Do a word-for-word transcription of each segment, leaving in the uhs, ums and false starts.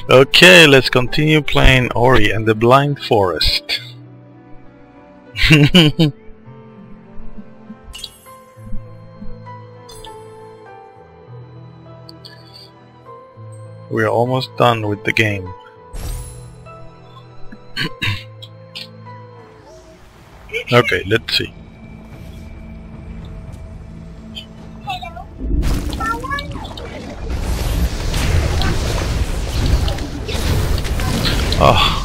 Okay, let's continue playing Ori and the Blind Forest. We're almost done with the game. Okay, let's see. Oh.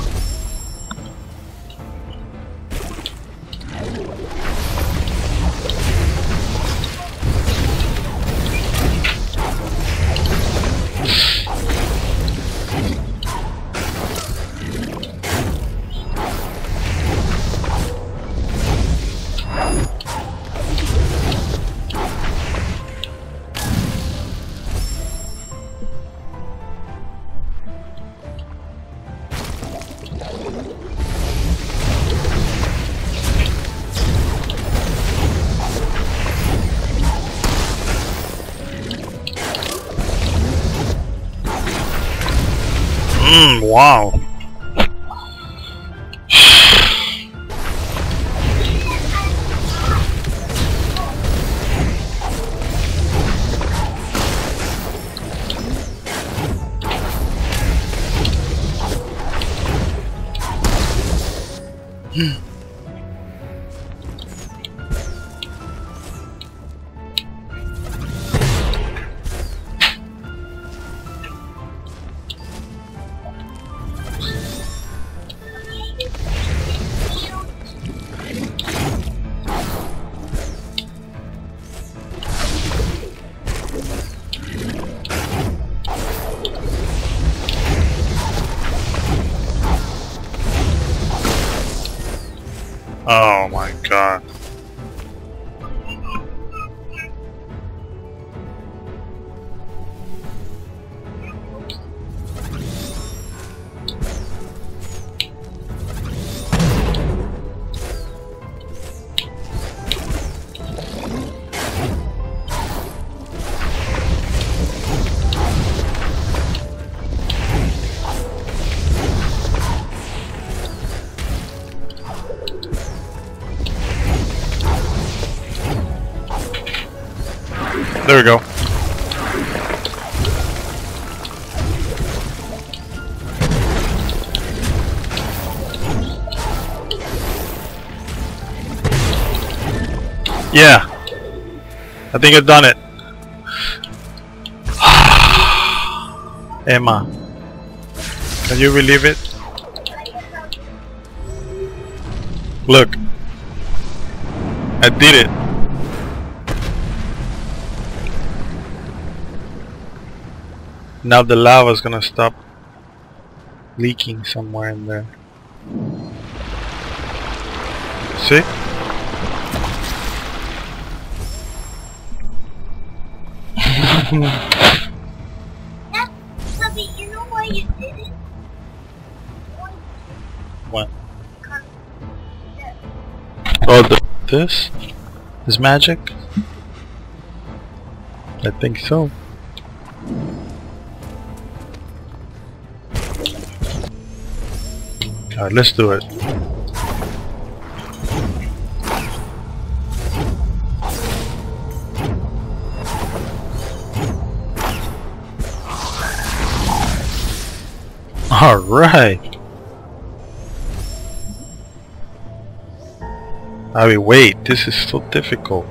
Mm, wow. Oh my god. There we go. Yeah, I think I've done it. Emma, can you believe it? Look, I did it. Now the lava is gonna stop leaking somewhere in there. See? Puppy, you know why you did it? What? Oh, the, this? Is magic? I think so. Alright, let's do it. Alright. I mean, wait, this is so difficult.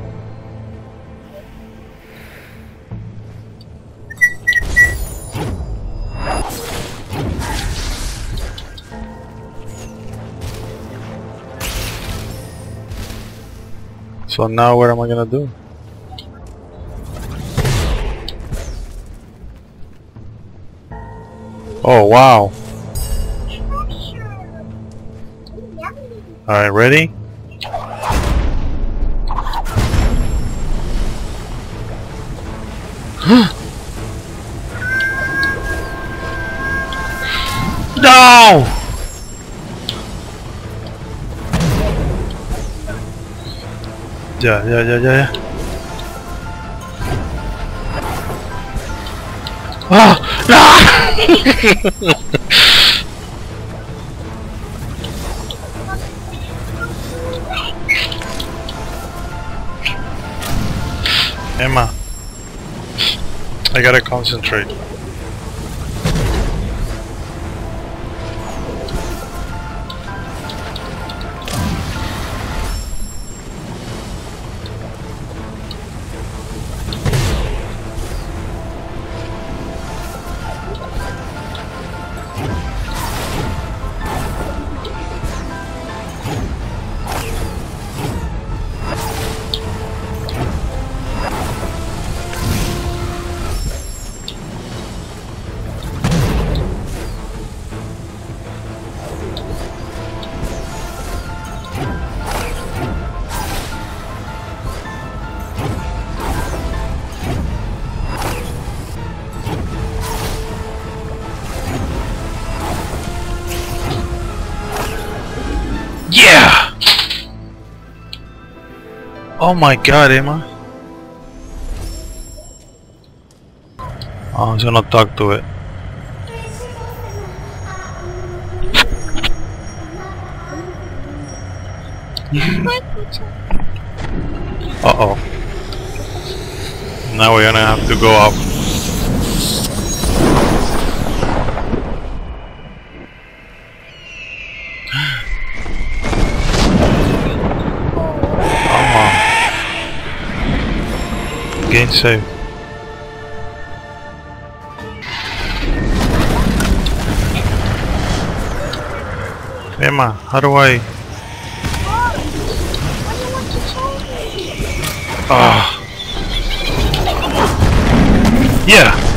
So now what am I gonna do? Oh wow. Alright, ready? No! Yeah, yeah, yeah, yeah, yeah. Ah! Ah! Emma, I gotta concentrate. Yeah! Oh my god, Emma. Oh, I was gonna talk to it. Uh oh. Now we're gonna have to go up. Gain save. Emma, how do I? Ah. Yeah.